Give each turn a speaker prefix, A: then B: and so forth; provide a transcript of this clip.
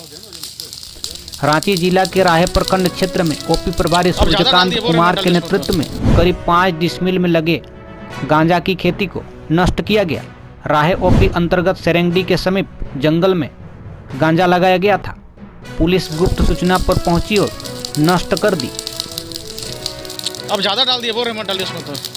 A: रांची जिला के राहे प्रखंड क्षेत्र में ओपी प्रभारी सूर्यकांत कुमार के नेतृत्व में करीब 5 डिसमिल में लगे गांजा की खेती को नष्ट किया गया। राहे ओपी अंतर्गत सेरेंगडी के समीप जंगल में गांजा लगाया गया था। पुलिस गुप्त सूचना पर पहुंची और नष्ट कर दी।
B: अब ज्यादा डाल दिए, वो रेमंड डालिए उसमें तो।